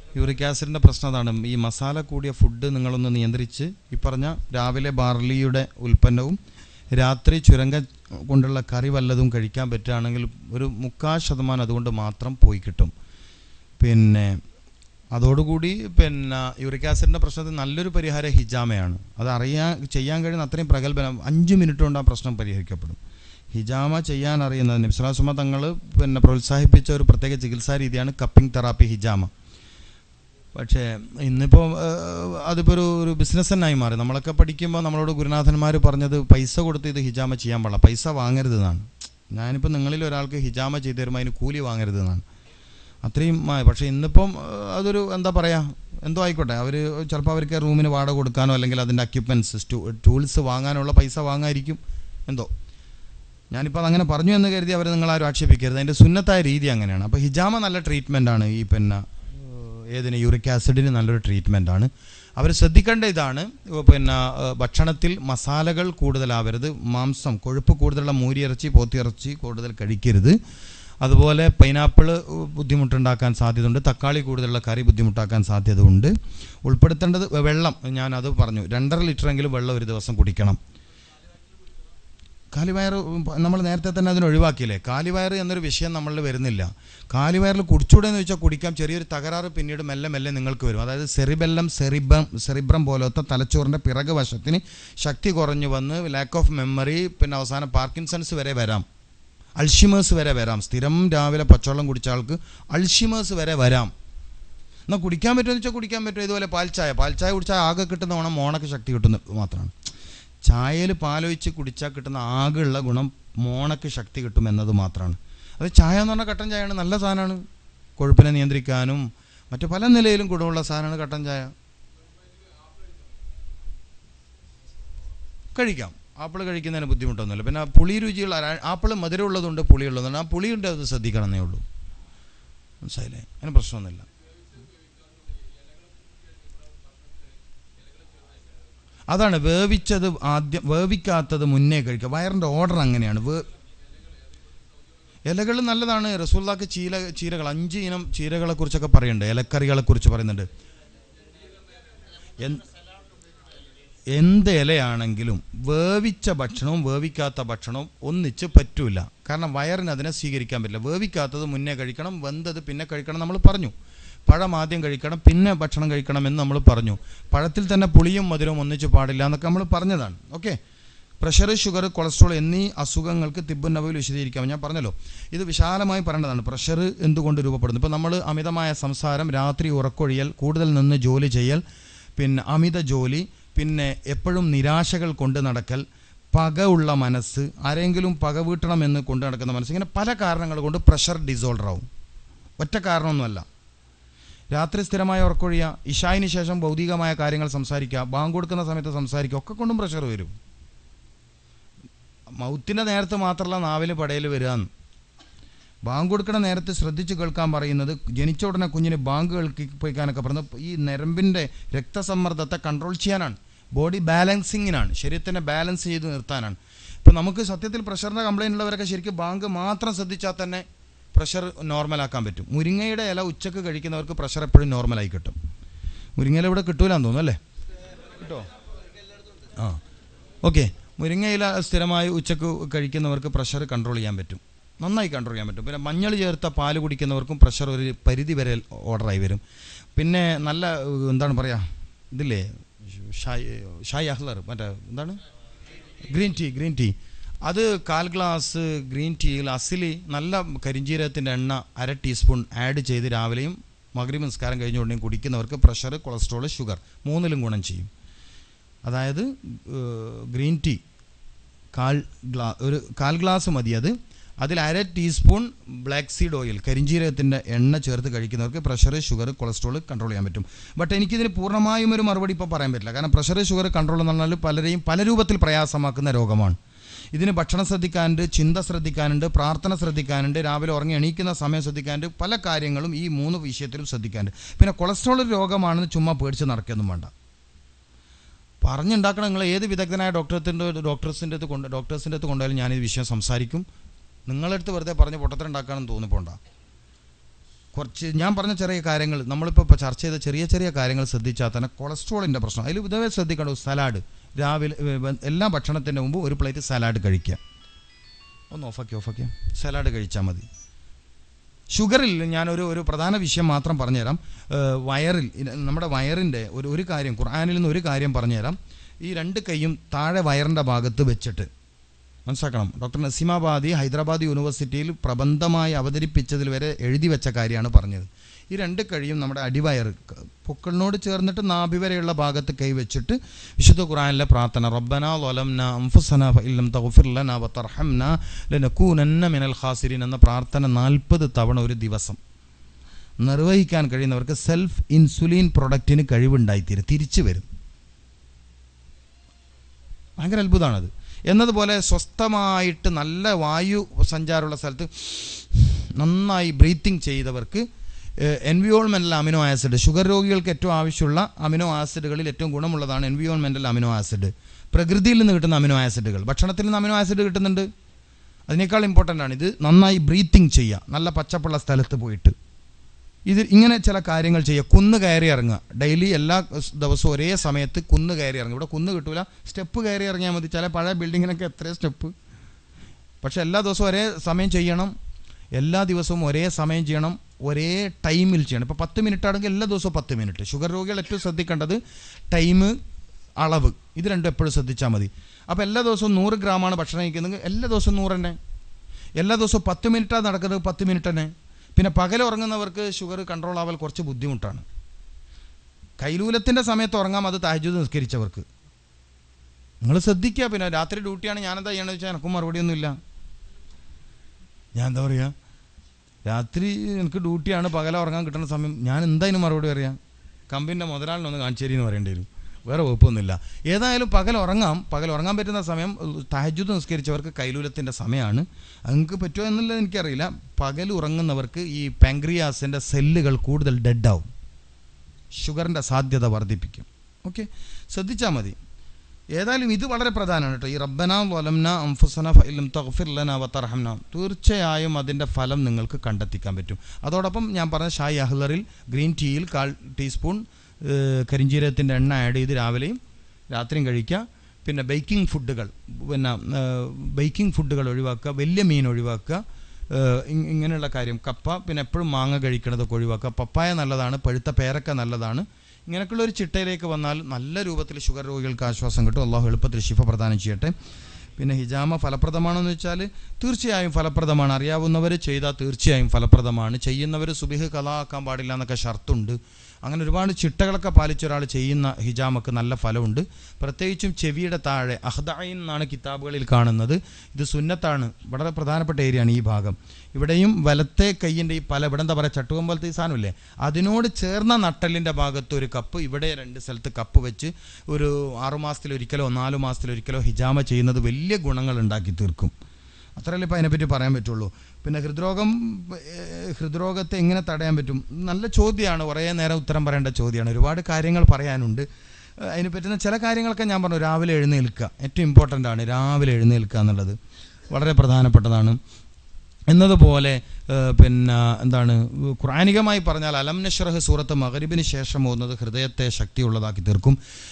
Uric ആസിഡിൻ്റെ പ്രശ്നം അതാണ്. ഈ മസാല കൂടിയ ഫുഡ് നിങ്ങളൊന്ന് നിയന്ത്രിച്ച് ഈ പറഞ്ഞ രാവിലെ ബാർലിയുടെ ഉൽപ്പന്നവും രാത്രി ചുരങ്ക കൊണ്ടുള്ള കറി വല്ലതും കഴിക്കാൻ പറ്റുകയാണെങ്കിൽ ഒരു 40% അതുകൊണ്ട് മാത്രം പോയി കിട്ടും. പിന്നെ അതോടുകൂടി പിന്നെ യൂറിക് ആസിഡിൻ്റെ പ്രശ്നത്തിന് നല്ലൊരു പരിഹാരം ഹിജാമയാണ്. അത് ചെയ്യാൻ കഴിയുന്ന അത്രയും പ്രഗത്ഭനം 5 മിനിറ്റ് കൊണ്ട് ആ പ്രശ്നം പരിഹരിക്കപ്പെടും. ഹിജാമ ചെയ്യാൻ അറിയുന്നത് നബി സ്വല്ലല്ലാഹു അലൈഹി വസല്ലം തങ്ങൾ പിന്നെ പ്രോത്സാഹിപ്പിച്ച ഒരു പ്രത്യേക ചികിത്സാ രീതിയാണ് കപ്പിംഗ് തെറാപ്പി, ഹിജാമ. പക്ഷേ ഇന്നിപ്പോൾ അതിപ്പോൾ ഒരു ബിസിനസ് തന്നെയായി മാറി. നമ്മളൊക്കെ പഠിക്കുമ്പോൾ നമ്മളോട് ഗുരുനാഥന്മാർ പറഞ്ഞത് പൈസ കൊടുത്ത് ഇത് ഹിജാമ ചെയ്യാൻ പാടില്ല, പൈസ വാങ്ങരുതെന്നാണ്. ഞാനിപ്പോൾ നിങ്ങളിൽ ഒരാൾക്ക് ഹിജാമ ചെയ്തു തരുമ്പോൾ അതിന് കൂലി വാങ്ങരുതെന്നാണ്. അത്രയും. പക്ഷേ ഇന്നിപ്പം അതൊരു എന്താ പറയുക, എന്തോ ആയിക്കോട്ടെ, അവർ ചിലപ്പോൾ അവർക്ക് റൂമിന് വാടക കൊടുക്കാനോ അല്ലെങ്കിൽ അതിൻ്റെ എക്യുപ്മെൻറ്റ്സ് ടൂൾസ് വാങ്ങാനുള്ള പൈസ വാങ്ങായിരിക്കും എന്തോ. ഞാനിപ്പോൾ അതങ്ങനെ പറഞ്ഞു എന്ന് കരുതി അവർ നിങ്ങളാരും ആക്ഷേപിക്കരുത്. അതിൻ്റെ സുന്നത്തായ രീതി അങ്ങനെയാണ്. അപ്പോൾ ഹിജാമ നല്ല ട്രീറ്റ്മെൻറ്റാണ്. ഈ പിന്നെ ഏതിന് യൂറിക് ആസിഡിന് നല്ലൊരു ട്രീറ്റ്മെൻറ്റാണ്. അവർ ശ്രദ്ധിക്കേണ്ട ഇതാണ്, പിന്നെ ഭക്ഷണത്തിൽ മസാലകൾ കൂടുതലാവരുത്, മാംസം കൊഴുപ്പ് കൂടുതലുള്ള മൂരിയിറച്ചി പോത്തിയിറച്ചി കൂടുതൽ കഴിക്കരുത്. അതുപോലെ പൈനാപ്പിൾ ബുദ്ധിമുട്ടുണ്ടാക്കാൻ സാധ്യതയുണ്ട്, തക്കാളി കൂടുതലുള്ള കറി ബുദ്ധിമുട്ടാക്കാൻ സാധ്യതയുണ്ട്. ഉൾപ്പെടുത്തേണ്ടത് വെള്ളം, ഞാനത് പറഞ്ഞു, 2.5 ലിറ്ററെങ്കിലും വെള്ളം ഒരു ദിവസം കുടിക്കണം. കാലിവയറ് നമ്മൾ നേരത്തെ തന്നെ അതിന് ഒഴിവാക്കിയില്ലേ. കാലിവയറ് എന്നൊരു വിഷയം നമ്മളിൽ വരുന്നില്ല. കാലിവയറിൽ കുടിച്ചൂടെന്ന് ചോദിച്ചാൽ കുടിക്കാം. ചെറിയൊരു തകരാറ് പിന്നീട് മെല്ലെ മെല്ലെ നിങ്ങൾക്ക് വരും. അതായത് സെറിബ്രം പോലത്തെ തലച്ചോറിൻ്റെ പിറക് വശത്തിന് ശക്തി കുറഞ്ഞു വന്ന് ലാക്ക് ഓഫ് മെമ്മറി, പിന്നെ അവസാനം പാർക്കിൻസൺസ് വരെ വരാം, അൾഷിമേഴ്സ് വരെ വരാം. സ്ഥിരം രാവിലെ പച്ചവെള്ളം കുടിച്ച ആൾക്ക് അൾഷിമേഴ്സ് വരെ വരാം. എന്നാൽ കുടിക്കാൻ പറ്റുമെന്ന് വെച്ചാൽ കുടിക്കാൻ പറ്റും. ഇതുപോലെ പാൽച്ചായ കുടിച്ചാൽ ആകെ കിട്ടുന്ന ഗുണം മോണക്ക് ശക്തി കിട്ടുന്ന മാത്രമാണ്. ചായയിൽ പാലൊഴിച്ച് കുടിച്ചാൽ കിട്ടുന്ന ആകെയുള്ള ഗുണം മോണക്ക് ശക്തി കിട്ടുമെന്നത് മാത്രമാണ്. അത് ചായ എന്ന് പറഞ്ഞാൽ കട്ടൻ ചായയാണ്, നല്ല സാധനമാണ്. കൊഴുപ്പിനെ നിയന്ത്രിക്കാനും മറ്റു പല നിലയിലും ഗുണമുള്ള സാധനമാണ് കട്ടൻ ചായ. കഴിക്കാം, ആപ്പിൾ കഴിക്കുന്നതിന് ബുദ്ധിമുട്ടൊന്നുമില്ല. പിന്നെ പുളി രുചിയുള്ള ആപ്പിൾ മധുരമുള്ളതുണ്ട്, പുളിയുള്ളതുണ്ട്. ആ പുളിയുണ്ട്, അത് ശ്രദ്ധിക്കണമെന്നേ ഉള്ളൂ. മനസ്സിലായില്ലേ? അതിന് പ്രശ്നമൊന്നുമില്ല. അതാണ് വേവിച്ചത് ആദ്യം, വേവിക്കാത്തത് മുന്നേ കഴിക്കുക. വയറിൻ്റെ ഓർഡർ അങ്ങനെയാണ്. ഇലകൾ നല്ലതാണ്. റസൂലുള്ളാഹിക്ക് ചീരകൾ 5 ഇനം ചീരകളെ കുറിച്ചൊക്കെ പറയുന്നുണ്ട്, ഇലക്കറികളെ കുറിച്ച് പറയുന്നുണ്ട്. എന്ത് ഇലയാണെങ്കിലും വേവിച്ച ഭക്ഷണവും വേവിക്കാത്ത ഭക്ഷണവും ഒന്നിച്ച് പറ്റൂല. കാരണം വയറിന് അതിനെ സ്വീകരിക്കാൻ പറ്റില്ല. വേവിക്കാത്തത് മുന്നേ കഴിക്കണം, വെന്തത് പിന്നെ കഴിക്കണം നമ്മൾ പറഞ്ഞു. പഴം ആദ്യം കഴിക്കണം, പിന്നെ ഭക്ഷണം കഴിക്കണമെന്ന് നമ്മൾ പറഞ്ഞു. പഴത്തിൽ തന്നെ പുളിയും മധുരവും ഒന്നിച്ച് പാടില്ല എന്നൊക്കെ നമ്മൾ പറഞ്ഞതാണ്. ഓക്കെ. പ്രഷർ, ഷുഗർ, കൊളസ്ട്രോൾ എന്നീ അസുഖങ്ങൾക്ക് തിബ്ബുൻ നബവിയിൽ വിശദീകരിക്കാം. ഞാൻ പറഞ്ഞല്ലോ, ഇത് വിശാലമായി പറയേണ്ടതാണ്. പ്രഷർ എന്തുകൊണ്ട് രൂപപ്പെടുന്നു? ഇപ്പോൾ നമ്മൾ അമിതമായ സംസാരം, രാത്രി ഉറക്കൊഴിയൽ, കൂടുതൽ നിന്ന് ജോലി ചെയ്യൽ, പിന്നെ അമിത ജോലി, പിന്നെ എപ്പോഴും നിരാശകൾ കൊണ്ട് നടക്കൽ, പക ഉള്ള മനസ്സ്, ആരെങ്കിലും പക വീട്ടണമെന്ന് കൊണ്ട് നടക്കുന്ന മനസ്സ്, ഇങ്ങനെ പല കാരണങ്ങൾ കൊണ്ട് പ്രഷർ ഡിസോൾഡർ ആവും. ഒറ്റ കാരണമൊന്നുമല്ല. രാത്രി സ്ഥിരമായ ഉറക്കൊഴിയുക, ഇശായിന് ശേഷം ഭൗതികമായ കാര്യങ്ങൾ സംസാരിക്കുക, ബാങ്ക് കൊടുക്കുന്ന സമയത്ത് സംസാരിക്കുക, ഒക്കെ കൊണ്ടും പ്രഷർ വരും. മൗത്തിൻ്റെ നേരത്ത് മാത്രമല്ല നാവിൽ പടയിൽ വരിക. ബാങ്ക് കൊടുക്കുന്ന നേരത്ത് ശ്രദ്ധിച്ച് കേൾക്കാൻ പറയുന്നത്, ജനിച്ച ഉടനെ കുഞ്ഞിന് ബാങ്ക് കേൾപ്പിക്കാനൊക്കെ പറയുന്നത് ഈ നരമ്പിൻ്റെ രക്തസമ്മർദ്ദത്തെ കൺട്രോൾ ചെയ്യാനാണ്, ബോഡി ബാലൻസിങ്ങിനാണ്, ശരീരത്തിനെ ബാലൻസ് ചെയ്ത് നിർത്താനാണ്. ഇപ്പോൾ നമുക്ക് സത്യത്തിൽ പ്രഷറിൻ്റെ കംപ്ലയിൻ്റ് ഉള്ളവരൊക്കെ ശരിക്കും ബാങ്ക് മാത്രം ശ്രദ്ധിച്ചാൽ തന്നെ പ്രഷർ നോർമലാക്കാൻ പറ്റും. മുരിങ്ങയുടെ ഇല ഉച്ചക്ക് കഴിക്കുന്നവർക്ക് പ്രഷർ എപ്പോഴും നോർമലായി കിട്ടും. മുരിങ്ങയില ഇവിടെ കിട്ടൂലെന്ന് തോന്നുന്നു അല്ലേ? കിട്ടോ? ആ, ഓക്കെ. മുരിങ്ങയില സ്ഥിരമായി ഉച്ചക്ക് കഴിക്കുന്നവർക്ക് പ്രഷർ കൺട്രോൾ ചെയ്യാൻ പറ്റും, നന്നായി കൺട്രോൾ ചെയ്യാൻ പറ്റും. പിന്നെ മഞ്ഞൾ ചേർത്ത പാല് കുടിക്കുന്നവർക്കും പ്രഷർ ഒരു പരിധി വരെ ഓർഡറായി വരും. പിന്നെ നല്ല എന്താണ് പറയുക, ഇതില്ലേ ഷായ് അഹ്ലർ, മറ്റേ എന്താണ് ഗ്രീൻ ടീ, അത് 1/4 ഗ്ലാസ് ഗ്രീൻ ടീയിൽ അസിലി നല്ല കരിഞ്ജീരകത്തിൻ്റെ എണ്ണ 1/2 ടീസ്പൂൺ ആഡ് ചെയ്ത് രാവിലെയും മഗ്രിബ് നിസ്കാരം കഴിഞ്ഞുകൊണ്ടേയും കുടിക്കുന്നവർക്ക് പ്രഷർ, കൊളസ്ട്രോൾ, ഷുഗർ 3ലും ഗുണം ചെയ്യും. അതായത് ഗ്രീൻ ടീ 1/4 ഗ്ലാസ് മതി. അതിൽ 1/2 ടീസ്പൂൺ ബ്ലാക്ക് സീഡ് ഓയിൽ, കരിഞ്ജീരകത്തിൻ്റെ എണ്ണ ചേർത്ത് കഴിക്കുന്നവർക്ക് പ്രഷർ, ഷുഗർ, കൊളസ്ട്രോൾ കൺട്രോൾ ചെയ്യാൻ പറ്റും. ബട്ട് എനിക്കിതിന് പൂർണ്ണമായും ഒരു മറുപടി ഇപ്പോൾ പറയാൻ പറ്റില്ല. കാരണം പ്രഷർ, ഷുഗർ കൺട്രോൾ എന്ന് പറഞ്ഞാൽ പലരെയും പല രൂപത്തിൽ പ്രയാസമാക്കുന്ന രോഗമാണ്. ഇതിന് ഭക്ഷണം ശ്രദ്ധിക്കാനുണ്ട്, ചിന്ത ശ്രദ്ധിക്കാനുണ്ട്, പ്രാർത്ഥന ശ്രദ്ധിക്കാനുണ്ട്, രാവിലെ ഉറങ്ങി എണീക്കുന്ന സമയം ശ്രദ്ധിക്കാനുണ്ട്, പല കാര്യങ്ങളും ഈ 3 വിഷയത്തിലും ശ്രദ്ധിക്കാനുണ്ട്. പിന്നെ കൊളസ്ട്രോൾ രോഗമാണെന്ന് ചുമ്മാ പേടിച്ച് നടക്കൊന്നും വേണ്ട. പറഞ്ഞുണ്ടാക്കണം. നിങ്ങൾ ഏത് വിദഗ്ധനായ ഡോക്ടേഴ്സിൻ്റെ അടുത്ത് കൊണ്ടുപോയാലും ഞാനീ വിഷയം സംസാരിക്കും. നിങ്ങളടുത്ത് വെറുതെ പറഞ്ഞ് പൊട്ടത്തരം ഉണ്ടാക്കാനെന്ന് തോന്നിപ്പോണ്ട. കുറച്ച് ഞാൻ പറഞ്ഞ ചെറിയ കാര്യങ്ങൾ നമ്മളിപ്പോൾ ചർച്ച ചെയ്ത ചെറിയ ചെറിയ കാര്യങ്ങൾ ശ്രദ്ധിച്ചാൽ തന്നെ കൊളസ്ട്രോളിൻ്റെ പ്രശ്നം അതിൽ ഇതേ ശ്രദ്ധിക്കണം. സലാഡ് രാവിലെ എല്ലാ ഭക്ഷണത്തിൻ്റെ മുമ്പ് ഒരു പ്ലേറ്റ് സലാഡ് കഴിക്കുക. ഒന്ന് ഓഫാക്കി സലാഡ് കഴിച്ചാൽ മതി. ഷുഗറിൽ ഞാനൊരു പ്രധാന വിഷയം മാത്രം പറഞ്ഞുതരാം. വയറിൽ നമ്മുടെ വയറിൻ്റെ ഒരു കാര്യം ഖുർആനിൽ നിന്ന് ഒരു കാര്യം പറഞ്ഞുതരാം. ഈ 2 കൈയും താഴെ വയറിൻ്റെ ഭാഗത്ത് വെച്ചിട്ട് മനസ്സിലാക്കണം. ഡോക്ടർ നസീമാബാദി ഹൈദരാബാദ് യൂണിവേഴ്സിറ്റിയിൽ പ്രബന്ധമായി അവതരിപ്പിച്ചതിൽ വരെ എഴുതി വെച്ച കാര്യമാണ് പറഞ്ഞത്. ഈ 2 കൈയും നമ്മുടെ അടിവയർ പൊക്കിളിനോട് ചേർന്നിട്ട് നാഭി വരെയുള്ള ഭാഗത്ത് കൈവച്ചിട്ട് വിശുദ്ധ ഖുർആനിലെ പ്രാർത്ഥന റബ്ബനാ ളലംനാ അൻഫുസനാ ഫഇല്ലം തഗ്ഫിർ ലനാ വതർഹംനാ ലനകൂനന്ന മിനൽ ഖാസിരീൻ എന്ന പ്രാർത്ഥന 40 തവണ ഒരു ദിവസം നിർവഹിക്കാൻ കഴിയുന്നവർക്ക് സെൽഫ് ഇൻസുലിൻ പ്രൊഡക്റ്റിന് കഴിവുണ്ടായിത്തീരും, തിരിച്ചു വരും. ഭയങ്കര അത്ഭുതമാണത്. എന്നതുപോലെ സ്വസ്ഥമായിട്ട് നല്ല വായു സഞ്ചാരമുള്ള സ്ഥലത്ത് നന്നായി ബ്രീത്തിങ് ചെയ്തവർക്ക് എൻവിയോൺമെൻ്റൽ അമിനോ ആസിഡ്, ഷുഗർ രോഗികൾക്ക് ഏറ്റവും ആവശ്യമുള്ള അമിനോ ആസിഡുകളിൽ ഏറ്റവും ഗുണമുള്ളതാണ് എൻവിയോൺമെൻ്റൽ അമിനോ ആസിഡ്. പ്രകൃതിയിൽ നിന്ന് കിട്ടുന്ന അമിനോ ആസിഡുകൾ, ഭക്ഷണത്തിൽ നിന്ന് അമിനോ ആസിഡ് കിട്ടുന്നുണ്ട്, അതിനേക്കാൾ ഇമ്പോർട്ടൻ്റ് ആണ് ഇത്. നന്നായി ബ്രീത്തിങ് ചെയ്യുക, നല്ല പച്ചപ്പുള്ള സ്ഥലത്ത് പോയിട്ട് ഇത് ഇങ്ങനെ ചില കാര്യങ്ങൾ ചെയ്യുക. കുന്ന് കയറി ഇറങ്ങുക, ഡെയിലി എല്ലാ ദിവസവും ഒരേ സമയത്ത് കുന്ന് കയറി ഇറങ്ങുക. ഇവിടെ കുന്ന് കിട്ടൂല, സ്റ്റെപ്പ് കയറി ഇറങ്ങിയാൽ മതി. ചില പഴയ ബിൽഡിങ്ങിനൊക്കെ എത്രയോ സ്റ്റെപ്പ്. പക്ഷെ എല്ലാ ദിവസവും ഒരേ സമയം ചെയ്യണം, എല്ലാ ദിവസവും ഒരേ സമയം ചെയ്യണം, ഒരേ ടൈമിൽ ചെയ്യണം. ഇപ്പോൾ 10 മിനിറ്റ് ആണെങ്കിൽ എല്ലാ ദിവസവും 10 മിനിറ്റ്. ഷുഗർ രോഗികൾ ഏറ്റവും ശ്രദ്ധിക്കേണ്ടത് ടൈം, അളവ്, ഇത് രണ്ടും എപ്പോഴും ശ്രദ്ധിച്ചാൽ മതി. അപ്പോൾ എല്ലാ ദിവസവും 100 ഗ്രാമാണ് ഭക്ഷണം കഴിക്കുന്നത്, എല്ലാ ദിവസവും 100 തന്നെ. എല്ലാ ദിവസവും 10 മിനിറ്റാണ് നടക്കുന്നത്, 10 മിനിറ്റ് തന്നെ. പിന്നെ പകൽ ഉറങ്ങുന്നവർക്ക് ഷുഗർ കൺട്രോൾ ആവാൻ കുറച്ച് ബുദ്ധിമുട്ടാണ്. കൈലൂലത്തിൻ്റെ സമയത്ത് ഉറങ്ങാം, അത് തഹജ്ജുദ് നിസ്കരിച്ചവർക്ക്. നിങ്ങൾ ശ്രദ്ധിക്കുക. പിന്നെ രാത്രി ഡ്യൂട്ടിയാണ്, ഞാനെന്താ ചെയ്യണമെന്ന് വെച്ചാൽ എനിക്കും മറുപടിയൊന്നുമില്ല. ഞാൻ എന്താ പറയുക, രാത്രി എനിക്ക് ഡ്യൂട്ടിയാണ്, പകല ഉറങ്ങാൻ കിട്ടുന്ന സമയം ഞാൻ എന്തായാലും മറുപടി പറയാം, കമ്പനിൻ്റെ മുതലാളിനൊന്ന് കാണിച്ചേരി എന്ന് പറയേണ്ടി വരും. വേറെ വകുപ്പൊന്നുമില്ല. ഏതായാലും പകൽ ഉറങ്ങാൻ പറ്റുന്ന സമയം തഹജ്ജുദ് നിസ്കരിച്ചവർക്ക് കൈലൂലത്തിൻ്റെ സമയമാണ്. നിങ്ങൾക്ക് പറ്റുമോ എന്നുള്ളത് എനിക്കറിയില്ല. പകൽ ഉറങ്ങുന്നവർക്ക് ഈ പാങ്ക്രിയാസിൻ്റെ സെല്ലുകൾ കൂടുതൽ ഡെഡാവും, ഷുഗറിൻ്റെ സാധ്യത വർദ്ധിപ്പിക്കും. ഓക്കെ, ശ്രദ്ധിച്ചാൽ മതി. ഏതായാലും ഇത് വളരെ പ്രധാനമാണ് കേട്ടോ. ഈ റബ്ബനാ ളലംനാ അൻഫുസനാ ഫഇല്ലം തഗ്ഫിർ ലനാ വതർഹംനാ തീർച്ചയായും അതിൻ്റെ ഫലം നിങ്ങൾക്ക് കണ്ടെത്തിക്കാൻ പറ്റും. അതോടൊപ്പം ഞാൻ പറഞ്ഞ ഷായ് അഹ്ലറിൽ ഗ്രീൻ ടീയിൽ 1/4 ടീസ്പൂൺ കരിഞ്ജീരകത്തിൻ്റെ എണ്ണ ആഡ് ചെയ്ത് രാവിലെയും രാത്രിയും കഴിക്കുക. പിന്നെ ബേക്കിംഗ് ഫുഡുകൾ ഒഴിവാക്കുക, വലിയ മീൻ ഒഴിവാക്കുക, ഇങ്ങനെയുള്ള കാര്യം. കപ്പ, പിന്നെ എപ്പോഴും മാങ്ങ കഴിക്കണതൊക്കെ ഒഴിവാക്കുക. പപ്പായ നല്ലതാണ്, പഴുത്ത പേരക്ക നല്ലതാണ്. ഇങ്ങനെയൊക്കെയുള്ള ഒരു ചിട്ടയിലേക്ക് വന്നാൽ നല്ല രൂപത്തിൽ ഷുഗർ രോഗികൾക്ക് ആശ്വാസം കിട്ടും. അള്ളാഹു എളുപ്പത്തിൽ ശിഫ പ്രദാനം ചെയ്യട്ടെ. പിന്നെ ഹിജാമ ഫലപ്രദമാണെന്ന് വെച്ചാൽ തീർച്ചയായും ഫലപ്രദമാണ്. അറിയാവുന്നവർ ചെയ്താൽ തീർച്ചയായും ഫലപ്രദമാണ്. ചെയ്യുന്നവർ സുബിഹ് ഖളാ ആക്കാൻ പാടില്ല എന്നൊക്കെ ഷർത്തുണ്ട്. അങ്ങനെ ഒരുപാട് ചിട്ടകളൊക്കെ പാലിച്ച ഒരാൾ ചെയ്യുന്ന ഹിജാമക്ക് നല്ല ഫലമുണ്ട്. പ്രത്യേകിച്ചും ചെവിയുടെ താഴെ അഹ്ദഈൻ എന്നാണ് കിതാബുകളിൽ കാണുന്നത്. ഇത് സുന്നത്താണ്, വളരെ പ്രധാനപ്പെട്ട ഏരിയയാണ് ഈ ഭാഗം. ഇവിടെയും വലത്തെ കൈയിൻ്റെ ഈ ഇവിടെ എന്താ പറയുക, ചട്ടുകം പോലത്തെ ഈ സാധനമില്ലേ, അതിനോട് ചേർന്ന നട്ടലിൻ്റെ ഭാഗത്ത് ഒരു കപ്പ്, ഇവിടെ 2 സ്ഥലത്ത് കപ്പ് വെച്ച് ഒരു 6 മാസത്തിലൊരിക്കലോ 4 മാസത്തിലൊരിക്കലോ ഹിജാമ ചെയ്യുന്നത് വലിയ ഗുണങ്ങൾ ഉണ്ടാക്കി തീർക്കും. അത്രയല്ലേ ഇപ്പോൾ അതിനെപ്പറ്റി പറയാൻ പറ്റുള്ളൂ. പിന്നെ ഹൃദ്രോഗത്തെ എങ്ങനെ തടയാൻ പറ്റും? നല്ല ചോദ്യമാണ്, കുറേ നേരം ഉത്തരം പറയേണ്ട ചോദ്യമാണ്. ഒരുപാട് കാര്യങ്ങൾ പറയാനുണ്ട്. അതിന് പറ്റുന്ന ചില കാര്യങ്ങളൊക്കെ ഞാൻ പറഞ്ഞു. രാവിലെ എഴുന്നേൽക്കുക ഏറ്റവും ഇമ്പോർട്ടൻ്റ് ആണ്. രാവിലെ എഴുന്നേൽക്കുക എന്നുള്ളത് വളരെ പ്രധാനപ്പെട്ടതാണ്. എന്നതുപോലെ പിന്നെ എന്താണ്, ഖുർആനികമായി പറഞ്ഞാൽ അലം നശ്റഹ് സൂറത്ത് മഗ്രിബിന് ശേഷം ഓതുന്നത് ഹൃദയത്തെ ശക്തിയുള്ളതാക്കി തീർക്കും.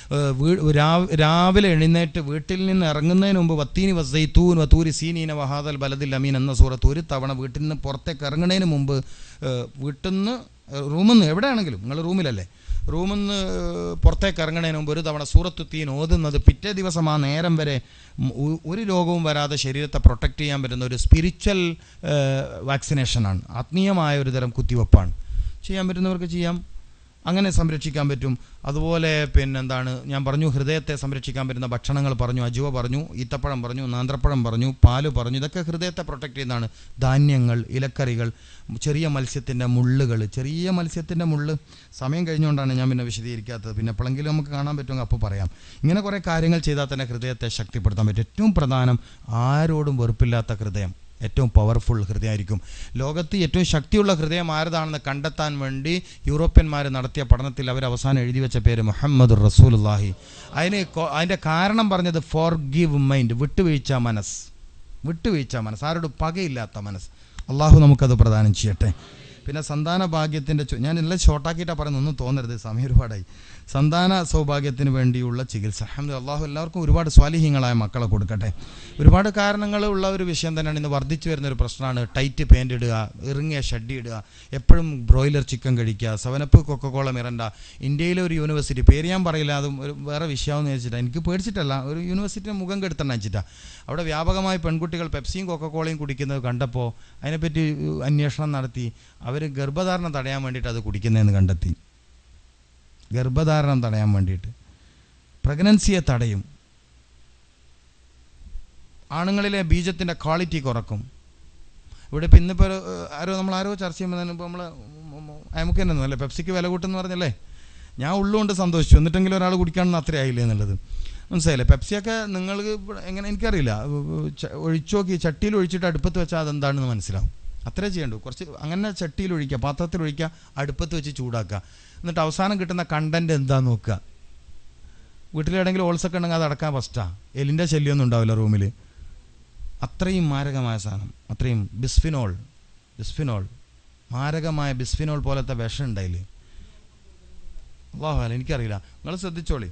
രാവിലെ എഴുന്നേറ്റ് വീട്ടിൽ നിന്ന് ഇറങ്ങുന്നതിന് മുമ്പ് വത്തീനി വസ്സൈത്തൂൻ വതൂരി സീനീന വഹാദൽ ബലദിൽ അമീൻ എന്ന സൂറത്ത് ഒരു തവണ വീട്ടിൽ നിന്ന് പുറത്തേക്ക് ഇറങ്ങുന്നതിന് മുമ്പ്, വീട്ടിൽ നിന്ന് റൂമിൽ നിന്ന് എവിടെയാണെങ്കിലും, നിങ്ങൾ റൂമിലല്ലേ, റൂമിൽ നിന്ന് പുറത്തേക്ക് ഇറങ്ങുന്നതിന് മുമ്പ് ഒരു തവണ സൂറത്തു തീൻ ഓതുന്നത് പിറ്റേ ദിവസം ആ നേരം വരെ ഒരു രോഗവും വരാതെ ശരീരത്തെ പ്രൊട്ടക്റ്റ് ചെയ്യാൻ പറ്റുന്ന ഒരു സ്പിരിച്വൽ വാക്സിനേഷനാണ്. ആത്മീയമായ ഒരു തരം കുത്തിവെപ്പാണ്. ചെയ്യാൻ പറ്റുന്നവർക്ക് ചെയ്യാം, അങ്ങനെ സംരക്ഷിക്കാൻ പറ്റും. അതുപോലെ പിന്നെന്താണ്, ഞാൻ പറഞ്ഞു ഹൃദയത്തെ സംരക്ഷിക്കാൻ പറ്റുന്ന ഭക്ഷണങ്ങൾ പറഞ്ഞു. അജുവ പറഞ്ഞു, ഈത്തപ്പഴം പറഞ്ഞു, നേന്ത്രപ്പഴം പറഞ്ഞു, പാല് പറഞ്ഞു. ഇതൊക്കെ ഹൃദയത്തെ പ്രൊട്ടക്റ്റ് ചെയ്യുന്നതാണ്. ധാന്യങ്ങൾ, ഇലക്കറികൾ, ചെറിയ മത്സ്യത്തിൻ്റെ മുള്ള്. സമയം കഴിഞ്ഞുകൊണ്ടാണ് ഞാൻ പിന്നെ വിശദീകരിക്കാത്തത്. പിന്നെ എപ്പോഴെങ്കിലും നമുക്ക് കാണാൻ പറ്റുമെങ്കിൽ അപ്പോൾ പറയാം. ഇങ്ങനെ കുറേ കാര്യങ്ങൾ ചെയ്താൽ തന്നെ ഹൃദയത്തെ ശക്തിപ്പെടുത്താൻ പറ്റും. ഏറ്റവും പ്രധാനം, ആരോടും വെറുപ്പില്ലാത്ത ഹൃദയം ഏറ്റവും പവർഫുൾ ഹൃദയമായിരിക്കും. ലോകത്ത് ഏറ്റവും ശക്തിയുള്ള ഹൃദയം ആരതാണെന്ന് കണ്ടെത്താൻ വേണ്ടി യൂറോപ്യന്മാർ നടത്തിയ പഠനത്തിൽ അവർ അവസാനം എഴുതി വെച്ച പേര് മുഹമ്മദുർ റസൂലുള്ളാഹി. അതിൻ്റെ കാരണം പറഞ്ഞത് ഫോർഗിവ് മൈൻഡ്, വിട്ടുവീഴ്ച മനസ്സ്, ആരോട് പകയില്ലാത്ത മനസ്സ്. അള്ളാഹു നമുക്കത് പ്രദാനം ചെയ്യട്ടെ. പിന്നെ സന്താന ഭാഗ്യത്തിൻ്റെ ഞാൻ എല്ലാം ഷോർട്ടാക്കിയിട്ടാണ് പറയുന്നത്, ഒന്നും തോന്നരുത്, സമയം ഒരുപാടായി. സന്താന സൗഭാഗ്യത്തിന് വേണ്ടിയുള്ള ചികിത്സ. അൽഹംദുലില്ലാഹ് അല്ലാഹു എല്ലാവർക്കും ഒരുപാട് സ്വാലിഹീങ്ങളായ മക്കളെ കൊടുക്കട്ടെ. ഒരുപാട് കാരണങ്ങൾ ഉള്ള ഒരു വിഷയം തന്നെയാണ്. ഇന്ന് വർദ്ധിച്ചു വരുന്നൊരു പ്രശ്നമാണ് ടൈറ്റ് പാൻറ് ഇടുക, ഇറങ്ങിയ ഷഡ്ഡി ഇടുക, എപ്പോഴും ബ്രോയിലർ ചിക്കൻ കഴിക്കുക, സെവനപ്പ് കൊക്കക്കോള മിറണ്ട. ഇന്ത്യയിലെ ഒരു യൂണിവേഴ്സിറ്റി, പേര് ഞാൻ പറയില്ല, അതും ഒരു വേറെ വിഷയമാണെന്ന് വെച്ചിട്ടാണ്, എനിക്ക് പേടിച്ചിട്ടല്ല, ഒരു യൂണിവേഴ്സിറ്റിയുടെ മുഖം കെടുത്തണം വെച്ചിട്ടാണ്. അവിടെ വ്യാപകമായി പെൺകുട്ടികൾ പെപ്സിയും കൊക്കക്കോളയും കുടിക്കുന്നത് കണ്ടപ്പോൾ അതിനെപ്പറ്റി അന്വേഷണം നടത്തി. അവർ ഗർഭധാരണം തടയാൻ വേണ്ടിയിട്ട് അത് കുടിക്കുന്നതെന്ന് കണ്ടെത്തി. ഗർഭധാരണം തടയാൻ വേണ്ടിയിട്ട്, പ്രഗ്നൻസിയെ തടയും, ആണുങ്ങളിലെ ബീജത്തിൻ്റെ ക്വാളിറ്റി കുറക്കും. ഇവിടെ ഇപ്പം ഇന്നിപ്പോൾ നമ്മളാരോ ചർച്ച ചെയ്യുമ്പോൾ ഇപ്പോൾ നമ്മൾ നമുക്ക് തന്നെ അല്ലേ പെപ്സിക്ക് വില കൂട്ടെന്ന് പറഞ്ഞല്ലേ, ഞാൻ ഉള്ളുകൊണ്ട് സന്തോഷിച്ചു. എന്നിട്ടെങ്കിലും ഒരാൾ കുടിക്കാണെന്ന് അത്ര ആയില്ലേ എന്നുള്ളത് മനസ്സിലായില്ലേ. പെപ്സിയൊക്കെ നിങ്ങൾക്ക് എങ്ങനെ എനിക്കറിയില്ല, ഒഴിച്ചു നോക്കി ചട്ടിയിൽ ഒഴിച്ചിട്ട് അടുപ്പത്ത് വെച്ചാൽ അതെന്താണെന്ന് മനസ്സിലാവും. അത്രേ ചെയ്യണ്ടു. കുറച്ച് അങ്ങനെ ചട്ടിയിൽ ഒഴിക്കുക, പാത്രത്തിൽ ഒഴിക്കുക, അടുപ്പത്ത് വെച്ച് ചൂടാക്കുക. എന്നിട്ട് അവസാനം കിട്ടുന്ന കണ്ടൻറ്റ് എന്താണെന്ന് നോക്കുക. വീട്ടിലെവിടെയെങ്കിലും ഓൾസൊക്കെ ഉണ്ടെങ്കിൽ അത് അടക്കാൻ ഫസ്റ്റാണ്. എലിൻ്റെ ശല്യമൊന്നും ഉണ്ടാവില്ല റൂമിൽ. അത്രയും മാരകമായ സാധനം, അത്രയും ബിസ്ഫിനോൾ മാരകമായ ബിസ്ഫിനോൾ പോലത്തെ വിഷം ഉണ്ടായില്ലേ. അല്ലാഹു അലം, എനിക്കറിയില്ല, നിങ്ങൾ ശ്രദ്ധിച്ചോളി.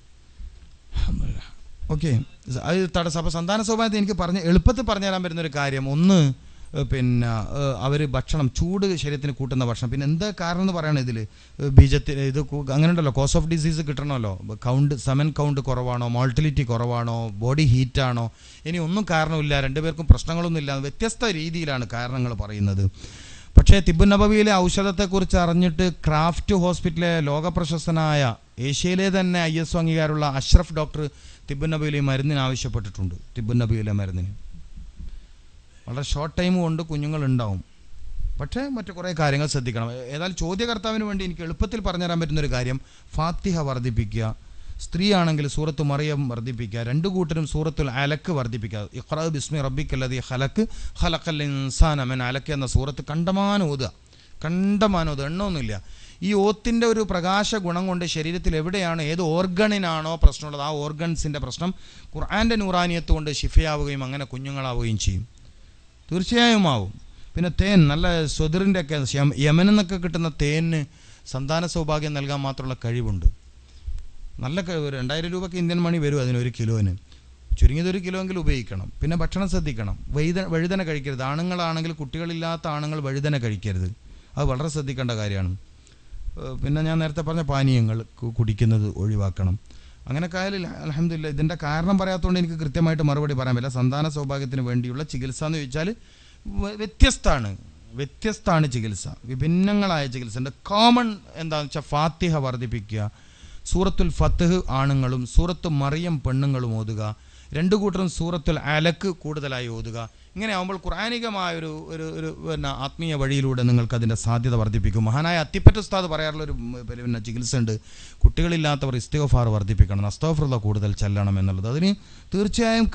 ഓക്കെ, അത് തടസ്സം. അപ്പോൾ സന്താന സൗഭാഗ്യത്തെ എനിക്ക് എളുപ്പത്തിൽ പറഞ്ഞു തരാൻ പറ്റുന്നൊരു കാര്യം, ഒന്ന് പിന്നെ അവർ ഭക്ഷണം, ചൂട് ശരീരത്തിന് കൂട്ടുന്ന ഭക്ഷണം. പിന്നെ എന്താ കാരണം എന്ന് പറയണം ഇതിൽ, ബീജത്തിൽ ഇത് അങ്ങനെ ഉണ്ടല്ലോ, കോസ് ഓഫ് ഡിസീസ് കിട്ടണമല്ലോ, സെമൻ കൗണ്ട് കുറവാണോ, മോർട്ടിലിറ്റി കുറവാണോ, ബോഡി ഹീറ്റാണോ, ഇനി ഒന്നും കാരണമില്ല, രണ്ടുപേർക്കും പ്രശ്നങ്ങളൊന്നും ഇല്ല, വ്യത്യസ്ത രീതിയിലാണ് കാരണങ്ങൾ പറയുന്നത്. പക്ഷേ തിബ്ബുൻ നബവിയിലെ ഔഷധത്തെക്കുറിച്ച് അറിഞ്ഞിട്ട് ക്രാഫ്റ്റ് ഹോസ്പിറ്റലിലെ ലോകപ്രശസ്തനായ ഏഷ്യയിലെ തന്നെ ISO അംഗീകാരമുള്ള അഷ്റഫ് ഡോക്ടർ തിബ്ബുൻ നബവിയിലെ മരുന്നിന് ആവശ്യപ്പെട്ടിട്ടുണ്ട്. തിബ്ബുൻ നബവിയിലെ മരുന്നിന് വളരെ ഷോർട്ട് ടൈം കൊണ്ട് കുഞ്ഞുങ്ങളുണ്ടാവും. പക്ഷേ മറ്റു കുറേ കാര്യങ്ങൾ ശ്രദ്ധിക്കണം. ഏതായാലും ചോദ്യകർത്താവിന് വേണ്ടി എനിക്ക് എളുപ്പത്തിൽ പറഞ്ഞുതരാൻ പറ്റുന്നൊരു കാര്യം, ഫാത്തിഹ വർദ്ധിപ്പിക്കുക. സ്ത്രീ ആണെങ്കിൽ സൂറത്ത് മറിയം വർദ്ധിപ്പിക്കുക. രണ്ടു കൂട്ടരും സൂറത്തുൽ അലക്ക് വർദ്ധിപ്പിക്കുക. ഇഖ്റാ ബിസ്മി റബ്ബിക്കല്ലദീ ഖലഖ് ഖലഖൽ ഇൻസാന മിൻ അലക്ക് എന്ന സൂറത്ത് കണ്ടമാനം ഓതുക. എണ്ണമൊന്നുമില്ല. ഈ ഓത്തിൻ്റെ ഒരു പ്രകാശ ഗുണം കൊണ്ട് ശരീരത്തിൽ എവിടെയാണ്, ഏത് ഓർഗണിനാണോ പ്രശ്നമുള്ളത്, ആ ഓർഗൻസിൻ്റെ പ്രശ്നം ഖുർആൻ്റെ നൂറാനിയത്ത് കൊണ്ട് ശിഫയാവുകയും അങ്ങനെ കുഞ്ഞുങ്ങളാവുകയും ചെയ്യും. തീർച്ചയായും ആവും. പിന്നെ തേൻ, നല്ല സ്വദിറിൻ്റെ ഒക്കെ യമനിൽ നിന്നൊക്കെ കിട്ടുന്ന തേന് സന്താന സൗഭാഗ്യം നൽകാൻ മാത്രമുള്ള കഴിവുണ്ട്. നല്ല 2000 രൂപയ്ക്ക് ഇന്ത്യൻ മണി വരും അതിനൊരു കിലോന്. ചുരുങ്ങിയത് 1 കിലോ എങ്കിലും ഉപയോഗിക്കണം. പിന്നെ ഭക്ഷണം ശ്രദ്ധിക്കണം. വഴുതന കഴിക്കരുത്. ആണുങ്ങളാണെങ്കിൽ, കുട്ടികളില്ലാത്ത ആണുങ്ങൾ വഴുതന കഴിക്കരുത്. അത് വളരെ ശ്രദ്ധിക്കേണ്ട കാര്യമാണ്. പിന്നെ ഞാൻ നേരത്തെ പറഞ്ഞ പാനീയങ്ങൾ കുടിക്കുന്നത് ഒഴിവാക്കണം. അങ്ങനെയൊക്കെ ആയാലും അൽഹംദുലില്ലാഹ്. ഇതിൻ്റെ കാരണം പറയാത്തതുകൊണ്ട് എനിക്ക് കൃത്യമായിട്ട് മറുപടി പറയാൻ പറ്റില്ല. സന്താന സൗഭാഗ്യത്തിന് വേണ്ടിയുള്ള ചികിത്സ എന്ന് ചോദിച്ചാൽ വ്യത്യസ്തമാണ് ചികിത്സ, വിഭിന്നങ്ങളായ ചികിത്സ ഉണ്ട്. കോമൺ എന്താണെന്ന് വെച്ചാൽ ഫാത്തിഹ വർദ്ധിപ്പിക്കുക, സൂറത്തുൽ ഫത്ഹ് ആണുങ്ങളും സൂറത്ത് മറിയം പെണ്ണുങ്ങളും ഓതുക, രണ്ടു കൂട്ടരും സൂറത്തുൽ അലക്ക് കൂടുതലായി ഓതുക. ഇങ്ങനെ ആകുമ്പോൾ ഖുർആനികമായ ഒരു പിന്നെ ആത്മീയ വഴിയിലൂടെ നിങ്ങൾക്ക് അതിൻ്റെ സാധ്യത വർദ്ധിപ്പിക്കും. മഹാനായ അത്തിപ്പറ്റ ഉസ്താദ് പറയാറുള്ളൊരു പിന്നെ ചികിത്സ ഉണ്ട്, കുട്ടികളില്ലാത്തവർ ഇസ്തിഗ്ഫാർ വർദ്ധിപ്പിക്കണം, അസ്തഗ്ഫിറുല്ലാഹ് കൂടുതൽ ചെല്ലണം എന്നുള്ളത്. അതിന് തീർച്ചയായും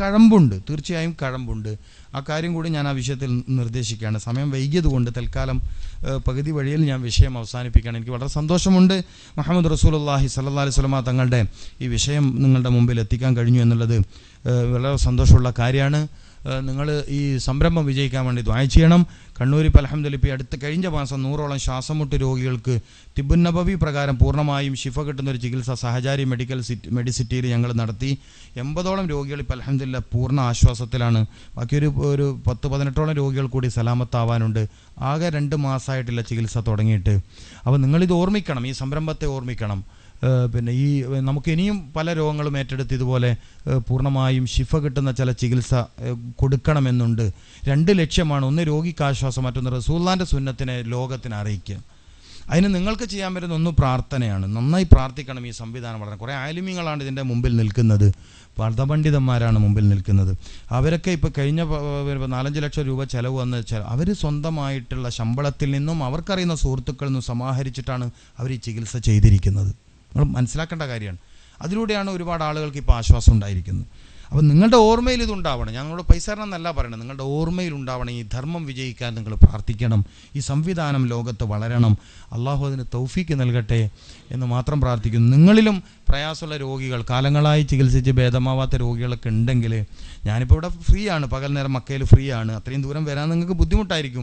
കഴമ്പുണ്ട്. ആ കാര്യം കൂടി ഞാൻ ആ വിഷയത്തിൽ നിർദ്ദേശിക്കുകയാണ്. സമയം വൈകിയതുകൊണ്ട് തൽക്കാലം പകുതി വഴിയിൽ ഞാൻ വിഷയം അവസാനിപ്പിക്കുകയാണ്. എനിക്ക് വളരെ സന്തോഷമുണ്ട് മുഹമ്മദ് റസൂലുള്ളാഹി സ്വല്ലല്ലാഹി അലൈഹി വസല്ലമ തങ്ങളുടെ ഈ വിഷയം നിങ്ങളുടെ മുമ്പിൽ എത്തിക്കാൻ കഴിഞ്ഞു എന്നുള്ളത് വളരെ സന്തോഷമുള്ള കാര്യമാണ്. നിങ്ങൾ ഈ സംരംഭം വിജയിക്കാൻ വേണ്ടി ദുആ ചെയ്യണം. കണ്ണൂരിൽ അൽഹംദുലില്ലാഹ് അടുത്ത കഴിഞ്ഞ മാസം 100ഓളം ശ്വാസമുട്ട് രോഗികൾക്ക് തിബ്ബുൻ നബവി പ്രകാരം പൂർണ്ണമായും ശിഫ കിട്ടുന്നൊരു ചികിത്സ സഹചാരി മെഡിസിറ്റിയിൽ ഞങ്ങൾ നടത്തി. 80ഓളം രോഗികൾ ഇപ്പോൾ അൽഹംദുലില്ലാഹ് പൂർണ്ണ ആശ്വാസത്തിലാണ്. ബാക്കി ഒരു 10-18ഓളം രോഗികൾ കൂടി സലാമത്താവാനുണ്ട്. ആകെ 2 മാസമായിട്ടില്ല ചികിത്സ തുടങ്ങിയിട്ട്. അപ്പോൾ നിങ്ങളിത് ഓർമ്മിക്കണം, ഈ സംരംഭത്തെ ഓർമ്മിക്കണം. പിന്നെ നമുക്ക് ഇനിയും പല രോഗങ്ങളും ഏറ്റെടുത്ത് ഇതുപോലെ പൂർണ്ണമായും ശിഫ കിട്ടുന്ന ചില ചികിത്സ കൊടുക്കണമെന്നുണ്ട്. 2 ലക്ഷ്യമാണ്. ഒന്ന് രോഗിക്ക് ആശ്വാസം, മറ്റൊന്ന് റസൂലുള്ളാഹിൻ്റെ സുന്നത്തിനെ ലോകത്തിന് അറിയിക്കുക. അതിന് നിങ്ങൾക്ക് ചെയ്യാൻ പറ്റുന്ന ഒന്ന് പ്രാർത്ഥനയാണ്. നന്നായി പ്രാർത്ഥിക്കണം. ഈ സംവിധാനം വളരെ കുറേ ആലിമീങ്ങളാണ് ഇതിൻ്റെ മുമ്പിൽ നിൽക്കുന്നത്, പണ്ഡിതന്മാരാണ് മുമ്പിൽ നിൽക്കുന്നത്. അവരൊക്കെ ഇപ്പോൾ കഴിഞ്ഞ 4-5 ലക്ഷം രൂപ ചിലവ് വന്ന് അവർ സ്വന്തമായിട്ടുള്ള ശമ്പളത്തിൽ നിന്നും അവർക്കറിയുന്ന സുഹൃത്തുക്കളിൽ നിന്നും സമാഹരിച്ചിട്ടാണ് അവർ ഈ ചികിത്സ ചെയ്തിരിക്കുന്നത്. നമ്മൾ മനസ്സിലാക്കേണ്ട കാര്യമാണ്. അതിലൂടെയാണ് ഒരുപാട് ആളുകൾക്ക് ഇപ്പോൾ ആശ്വാസം ഉണ്ടായിരിക്കുന്നത്. അപ്പോൾ നിങ്ങളുടെ ഓർമ്മയിൽ ഇതുണ്ടാവണം. ഞങ്ങളുടെ പൈസ എന്നല്ല പറയണം, നിങ്ങളുടെ ഓർമ്മയിൽ ഉണ്ടാവണം. ഈ ധർമ്മം വിജയിക്കാൻ നിങ്ങൾ പ്രാർത്ഥിക്കണം. ഈ സംവിധാനം ലോകത്ത് വളരണം. അള്ളാഹു അതിന് തൗഫീക്ക് നൽകട്ടെ എന്ന് മാത്രം പ്രാർത്ഥിക്കുന്നു. നിങ്ങളിലും പ്രയാസമുള്ള രോഗികൾ, കാലങ്ങളായി ചികിത്സിച്ച് ഭേദമാവാത്ത രോഗികളൊക്കെ ഉണ്ടെങ്കിൽ, ഞാനിപ്പോൾ ഇവിടെ ഫ്രീ ആണ്, പകൽ നേരം മക്കയിൽ ഫ്രീ ആണ്. അത്രയും ദൂരം വരാൻ നിങ്ങൾക്ക് ബുദ്ധിമുട്ടായിരിക്കും.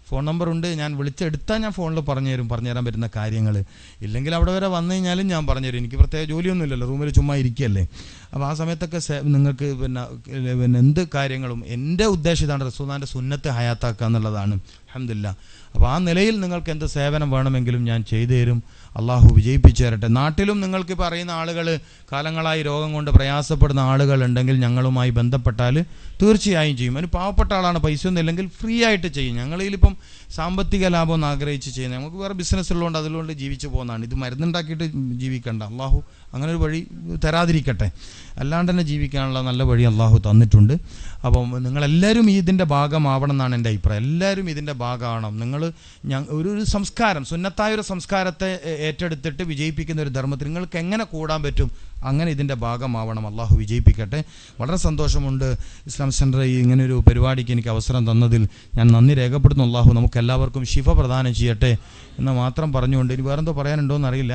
ഫോൺ നമ്പറുണ്ട്, ഞാൻ വിളിച്ചെടുത്താൽ ഞാൻ ഫോണിൽ പറഞ്ഞുതരാൻ പറ്റുന്ന കാര്യങ്ങൾ. ഇല്ലെങ്കിൽ അവിടെ വരെ വന്നു കഴിഞ്ഞാലും ഞാൻ പറഞ്ഞുതരും. എനിക്ക് പ്രത്യേക ജോലിയൊന്നുമില്ലല്ലോ, റൂമിൽ ചുമ്മാ ഇരിക്കുകയല്ലേ. അപ്പോൾ ആ സമയത്തൊക്കെ നിങ്ങൾക്ക് പിന്നെ എന്ത് കാര്യങ്ങളും എൻ്റെ ഉദ്ദേശം ഇതാണ്, റസൂലുള്ളാഹിൻ്റെ സുന്നത്ത് ഹയാത്താക്കുക എന്നുള്ളതാണ്. അൽഹംദുലില്ലാ. അപ്പോൾ ആ നിലയിൽ നിങ്ങൾക്ക് എന്ത് സേവനം വേണമെങ്കിലും ഞാൻ ചെയ്തു തരും. അള്ളാഹു വിജയിപ്പിച്ചു തരട്ടെ. നാട്ടിലും നിങ്ങൾക്ക് പറയുന്ന ആളുകൾ, കാലങ്ങളായി രോഗം കൊണ്ട് പ്രയാസപ്പെടുന്ന ആളുകൾ ഉണ്ടെങ്കിൽ ഞങ്ങളുമായി ബന്ധപ്പെട്ടാൽ തീർച്ചയായും ചെയ്യും. അതിന് പാവപ്പെട്ട ആളാണ്, പൈസ ഒന്നും ഇല്ലെങ്കിൽ ഫ്രീ ആയിട്ട് ചെയ്യും. ഞങ്ങളിലിപ്പം സാമ്പത്തിക ലാഭം ആഗ്രഹിച്ച് ചെയ്യുന്നത്, നമുക്ക് വേറെ ബിസിനസ് ഉള്ളതുകൊണ്ട് അതിലുകൊണ്ട് ജീവിച്ചു പോകുന്നതാണ്. ഇത് മരുന്നുണ്ടാക്കിയിട്ട് ജീവിക്കണ്ട. അള്ളാഹു അങ്ങനെ ഒരു വഴി തരാതിരിക്കട്ടെ. അല്ലാണ്ട് തന്നെ ജീവിക്കാനുള്ള നല്ല വഴി അള്ളാഹു തന്നിട്ടുണ്ട്. അപ്പം നിങ്ങളെല്ലാവരും ഇതിൻ്റെ ഭാഗമാവണം എന്നാണ് എൻ്റെ അഭിപ്രായം. എല്ലാവരും ഇതിൻ്റെ ഭാഗമാവണം. നിങ്ങൾ ഒരു സംസ്കാരം, സുന്നത്തായ ഒരു സംസ്കാരത്തെ ഏറ്റെടുത്തിട്ട് വിജയിപ്പിക്കുന്ന ഒരു ധർമ്മത്തിൽ നിങ്ങൾക്ക് എങ്ങനെ കൂടാൻ പറ്റും, അങ്ങനെ ഇതിൻ്റെ ഭാഗമാവണം. അള്ളാഹു വിജയിപ്പിക്കട്ടെ. വളരെ സന്തോഷമുണ്ട് ഇസ്ലാം സെൻ്റർ ഇങ്ങനൊരു പരിപാടിക്ക് എനിക്ക് അവസരം തന്നതിൽ ഞാൻ നന്ദി രേഖപ്പെടുത്തുന്നു. അള്ളാഹു നമുക്ക് എല്ലാവർക്കും ശിഫ പ്രദാനം ചെയ്യട്ടെ എന്ന് മാത്രം പറഞ്ഞുകൊണ്ട് ഇനി വേറെന്തോ പറയാനുണ്ടോ എന്നറിയില്ല.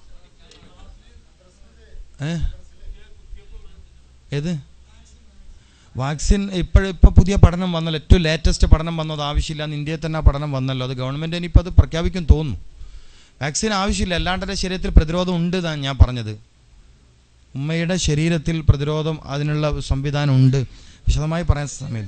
ഏത് വാക്സിൻ? ഇപ്പോൾ പുതിയ പഠനം വന്നല്ലോ, ഏറ്റവും ലേറ്റസ്റ്റ് പഠനം വന്നത് ആവശ്യമില്ല എന്ന് ഇന്ത്യയിൽ തന്നെ പഠനം വന്നല്ലോ. അത് ഗവൺമെൻറ് ഇനിയിപ്പോൾ അത് പ്രഖ്യാപിക്കും തോന്നുന്നു. വാക്സിൻ ആവശ്യമില്ല, അല്ലാണ്ട് ശരീരത്തിൽ പ്രതിരോധം ഉണ്ട് എന്നാണ് ഞാൻ പറഞ്ഞത്. ഉമ്മയുടെ ശരീരത്തിൽ പ്രതിരോധം, അതിനുള്ള സംവിധാനം ഉണ്ട്. വിശദമായി പറയാൻ സമയമില്ല.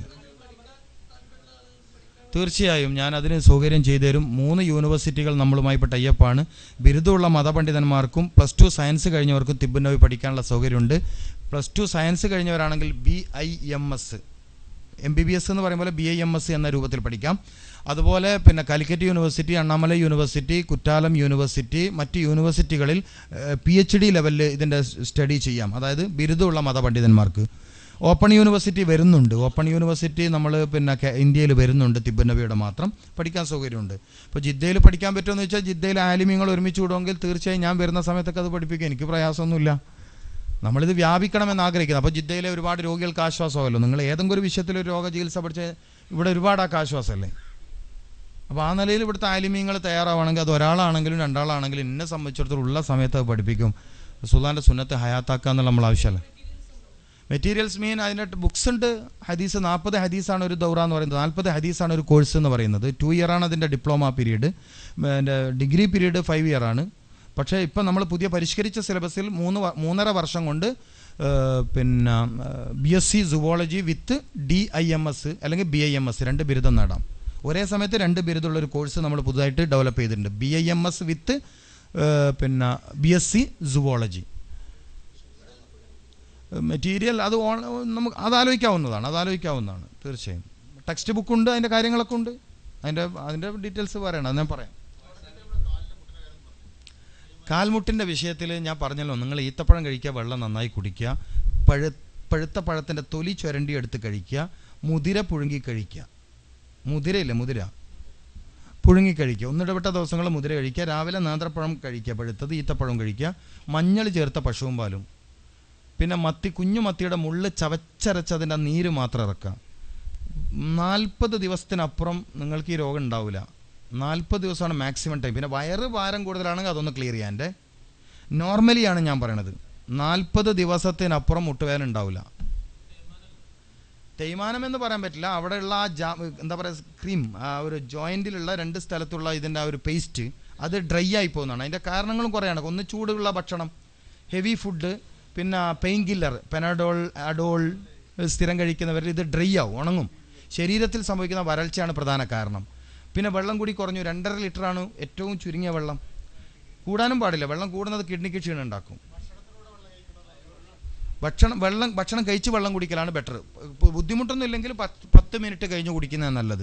തീർച്ചയായും ഞാൻ അതിന് സൗകര്യം ചെയ്തു തരും. 3 യൂണിവേഴ്സിറ്റികൾ നമ്മളുമായി ഇപ്പോൾ ടൈപ്പാണ്. ബിരുദമുള്ള മതപണ്ഡിതന്മാർക്കും +2 സയൻസ് കഴിഞ്ഞവർക്കും തിബ്ബുൻ നബവി പഠിക്കാനുള്ള സൗകര്യമുണ്ട്. +2 സയൻസ് കഴിഞ്ഞവരാണെങ്കിൽ BIMS, MBBS എന്ന് പറയുമ്പോൾ BIMS എന്ന രൂപത്തിൽ പഠിക്കാം. അതുപോലെ പിന്നെ Calicut university, Annamalai university, Kuttalam university, മറ്റ് യൂണിവേഴ്സിറ്റികളിൽ PhD ലെവലിൽ ഇതിൻ്റെ സ്റ്റഡി ചെയ്യാം. അതായത് ബിരുദമുള്ള മതപണ്ഡിതന്മാർക്ക്. ഓപ്പൺ യൂണിവേഴ്സിറ്റി വരുന്നുണ്ട്. ഓപ്പൺ യൂണിവേഴ്സിറ്റി നമ്മൾ പിന്നെ ഇന്ത്യയിൽ വരുന്നുണ്ട്. തിബ്ബുൻ നബിയുടെ മാത്രം പഠിക്കാൻ സൗകര്യമുണ്ട്. ഇപ്പോൾ ജിദ്ദയിൽ പഠിക്കാൻ പറ്റുമെന്ന് വെച്ചാൽ ജിദ്ദയിൽ ആലിമീങ്ങൾ ഒരുമിച്ച് വിടുമെങ്കിൽ തീർച്ചയായും ഞാൻ വരുന്ന സമയത്തൊക്കെ അത് പഠിപ്പിക്കും. എനിക്ക് പ്രയാസമൊന്നുമില്ല. നമ്മളിത് വ്യാപിക്കണമെന്ന് ആഗ്രഹിക്കുന്നത്. അപ്പോൾ ജിദ്ദയിലെ ഒരുപാട് രോഗികൾക്ക് ആശ്വാസമല്ലോ. നിങ്ങൾ ഏതെങ്കിലും ഒരു വിഷയത്തിലൊരു രോഗ ചികിത്സ പഠിച്ചാൽ ഇവിടെ ഒരുപാടാക്ക് ആശ്വാസമല്ലേ. അപ്പോൾ ആ നിലയിൽ ഇവിടുത്തെ ആലിമീങ്ങൾ തയ്യാറാവുകയാണെങ്കിൽ, അത് ഒരാളാണെങ്കിലും 2 ആളാണെങ്കിലും എന്നെ സംബന്ധിച്ചിടത്തോളം ഉള്ള സമയത്ത് അത് പഠിപ്പിക്കും. റസൂലുള്ളാഹിൻ്റെ സുന്നത്ത് ഹയാത്താക്കുക എന്നുള്ള നമ്മൾ ആവശ്യമല്ല. മെറ്റീരിയൽസ് മീൻ അതിൻ്റെ ബുക്സ് ഉണ്ട്. ഹദീസ് 40 ഹദീസാണ് ഒരു ദൗറ എന്ന് പറയുന്നത്. 40 ഹദീസാണ് ഒരു കോഴ്സ് എന്ന് പറയുന്നത്. 2 ഇയറാണ് അതിൻ്റെ ഡിപ്ലോമ പീരീഡ്. എൻ്റെ ഡിഗ്രി പീരീഡ് 5 ഇയറാണ്. പക്ഷേ ഇപ്പം നമ്മൾ പുതിയ പരിഷ്കരിച്ച സിലബസിൽ 3.5 വർഷം കൊണ്ട് പിന്നെ BSc സുവോളജി വിത്ത് DIMS അല്ലെങ്കിൽ BIMS 2 ബിരുദം നേടാം. ഒരേ സമയത്ത് 2 ബിരുദമുള്ളൊരു കോഴ്സ് നമ്മൾ പുതുതായിട്ട് ഡെവലപ്പ് ചെയ്തിട്ടുണ്ട്. BIMS വിത്ത് പിന്നെ BSc സുവോളജി. മെറ്റീരിയൽ അത് നമുക്ക് അതാലോചിക്കാവുന്നതാണ് തീർച്ചയായും. ടെക്സ്റ്റ് ബുക്കുണ്ട്, അതിൻ്റെ കാര്യങ്ങളൊക്കെ ഉണ്ട്. അതിൻ്റെ ഡീറ്റെയിൽസ് പറയണം, അത് ഞാൻ പറയാം. കാൽമുട്ടിൻ്റെ വിഷയത്തിൽ ഞാൻ പറഞ്ഞല്ലോ, നിങ്ങൾ ഈത്തപ്പഴം കഴിക്കുക, വെള്ളം നന്നായി കുടിക്കുക, പഴുത്ത പഴത്തിൻ്റെ തൊലി ചുരണ്ടി എടുത്ത് കഴിക്കുക, മുതിര പുഴുങ്ങി കഴിക്കുക. മുതിര പുഴുങ്ങി കഴിക്കുക. ഒന്നിടവിട്ട ദിവസങ്ങൾ മുതിര കഴിക്കുക. രാവിലെ നേന്ത്രപ്പഴം കഴിക്കുക, പഴുത്തത്. ഈത്തപ്പഴം കഴിക്കുക. മഞ്ഞൾ ചേർത്ത പശുവും പാലും. പിന്നെ കുഞ്ഞു മത്തിയുടെ മുള്ള് ചവച്ചരച്ച് അതിൻ്റെ നീര് മാത്രം ഇറക്കുക. 40 ദിവസത്തിനപ്പുറം നിങ്ങൾക്ക് ഈ രോഗം ഉണ്ടാവില്ല. 40 ദിവസമാണ് മാക്സിമം ടൈം. പിന്നെ വയറ് ഭാരം കൂടുതലാണെങ്കിൽ അതൊന്ന് ക്ലിയർ ചെയ്യാൻ്റെ. നോർമലിയാണ് ഞാൻ പറയണത്. 40 ദിവസത്തിനപ്പുറം മുട്ടുവേദന ഉണ്ടാവില്ല. തേയ്മാനം എന്ന് പറയാൻ പറ്റില്ല. അവിടെയുള്ള ആ എന്താ പറയുക, ക്രീം, ആ ഒരു ജോയിൻറ്റിലുള്ള 2 സ്ഥലത്തുള്ള ഇതിൻ്റെ ആ ഒരു പേസ്റ്റ് അത് ഡ്രൈ ആയി പോകുന്നതാണ്. അതിൻ്റെ കാരണങ്ങളും കുറേയാണ്. ഒന്ന് ചൂടുള്ള ഭക്ഷണം, ഹെവി ഫുഡ്, പിന്നെ പെയിൻ കില്ലർ, പെനഡോൾ, അഡോൾ സ്ഥിരം കഴിക്കുന്നവരിൽ ഇത് ഡ്രൈ ആവും, ഉണങ്ങും. ശരീരത്തിൽ സംഭവിക്കുന്ന വരൾച്ചയാണ് പ്രധാന കാരണം. പിന്നെ വെള്ളം കൂടി കുറഞ്ഞു. 2.5 ലിറ്ററാണ് ഏറ്റവും ചുരുങ്ങിയ വെള്ളം. കൂടാനും പാടില്ല. വെള്ളം കൂടുന്നത് കിഡ്നിക്ക് ക്ഷീണം ഉണ്ടാക്കും. ഭക്ഷണം കഴിച്ച് വെള്ളം കുടിക്കലാണ് ബെറ്റർ. ബുദ്ധിമുട്ടൊന്നും ഇല്ലെങ്കിൽ 10 മിനിറ്റ് കഴിഞ്ഞ് കുടിക്കുന്നതാണ് നല്ലത്.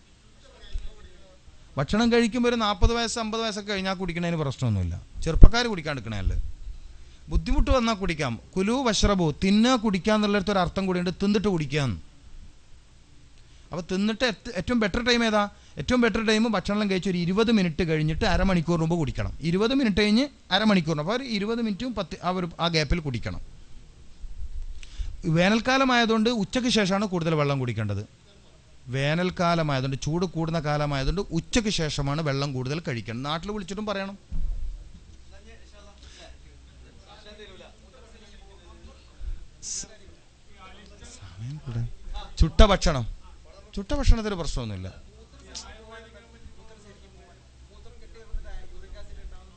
ഭക്ഷണം കഴിക്കുമ്പോൾ ഒരു 40 വയസ്സ് 50 വയസ്സൊക്കെ കഴിഞ്ഞാൽ കുടിക്കുന്നതിന് പ്രശ്നമൊന്നുമില്ല. ചെറുപ്പക്കാർ കുടിക്കാണ്ടിരിക്കണല്ലേ. ബുദ്ധിമുട്ട് വന്നാൽ കുടിക്കാം. കുലു വഷ്റബു, തിന്നുക കുടിക്കുക എന്നുള്ളൊരു അർത്ഥം കൂടിയുണ്ട്. തിന്നിട്ട് കുടിക്കാന്ന്. അപ്പോൾ തിന്നിട്ട് ഏറ്റവും ബെറ്റർ ടൈം ഏതാ? ഏറ്റവും ബെറ്റർ ടൈം ഭക്ഷണം കഴിച്ച് ഒരു 20 മിനിറ്റ് കഴിഞ്ഞിട്ട് അരമണിക്കൂർ മുമ്പ് കുടിക്കണം. 20 മിനിറ്റ് കഴിഞ്ഞ് അരമണിക്കൂറിന്, അപ്പോൾ ഒരു 20 മിനിറ്റും 10 ആ ഗ്യാപ്പിൽ കുടിക്കണം. വേനൽക്കാലമായതുകൊണ്ട് ഉച്ചയ്ക്ക് ശേഷമാണ് കൂടുതൽ വെള്ളം കുടിക്കേണ്ടത്. വേനൽക്കാലമായതുകൊണ്ട്, ചൂട് കൂടുന്ന കാലമായതുകൊണ്ട് ഉച്ചയ്ക്ക് ശേഷമാണ് വെള്ളം കൂടുതൽ കഴിക്കേണ്ടത്. നാട്ടിൽ വിളിച്ചിട്ടും പറയണം. ചുട്ട ഭക്ഷണത്തിന് പ്രശ്നമൊന്നുമില്ല.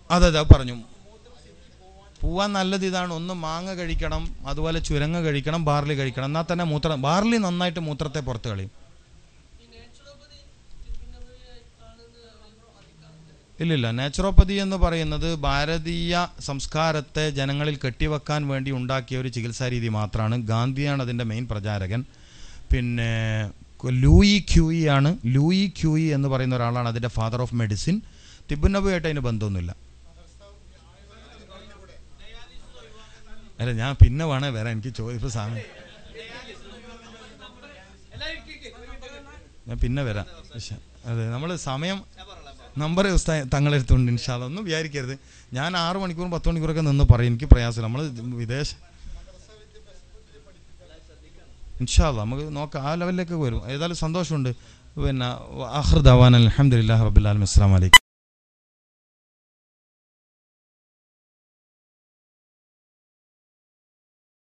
അതെ പറഞ്ഞു. പോവാൻ നല്ലത് ഇതാണ്, ഒന്ന് മാങ്ങ കഴിക്കണം, അതുപോലെ ചുരങ്ങ കഴിക്കണം, ബാർലി കഴിക്കണം. എന്നാൽ തന്നെ ബാർലി നന്നായിട്ട് മൂത്രത്തെ പുറത്ത് കളയും. ഇല്ലില്ല, നാച്ചുറോപ്പതി എന്ന് പറയുന്നത് ഭാരതീയ സംസ്കാരത്തെ ജനങ്ങളിൽ കെട്ടിവെക്കാൻ വേണ്ടി ഉണ്ടാക്കിയ ഒരു ചികിത്സാ രീതി മാത്രമാണ്. ഗാന്ധിയാണ് അതിൻ്റെ മെയിൻ പ്രചാരകൻ. പിന്നെ ലൂയി ക്യൂയി എന്ന് പറയുന്ന ഒരാളാണ് അതിൻ്റെ ഫാദർ ഓഫ് മെഡിസിൻ. തിബുനബുമായിട്ട് അതിന് ബന്ധമൊന്നുമില്ല. അല്ല, ഞാൻ പിന്നെ വേണേ വരാം, എനിക്ക് ചോദിപ്പോൾ സമയം, ഞാൻ പിന്നെ വരാം. അതെ, നമ്മൾ സമയം നമ്പർ തങ്ങളെടുത്തുണ്ട്. ഇൻഷാ അല്ലാഹ് ഒന്നും വിചാരിക്കരുത്, ഞാൻ 6 മണിക്കൂറും 10 മണിക്കൂറൊക്കെ നിന്ന് പറയും, എനിക്ക് പ്രയാസമില്ല. നമ്മൾ ഇൻഷാ അല്ലാഹ് നമുക്ക് നോക്കാം, ആ ലെവലിലേക്ക് വരും. ഏതായാലും സന്തോഷമുണ്ട്. പിന്നെ ആഖിർ ദഅവാന അൽഹംദുലില്ലാഹി റബ്ബിൽ ആലമീൻ. അസ്സലാമു അലൈക്കും.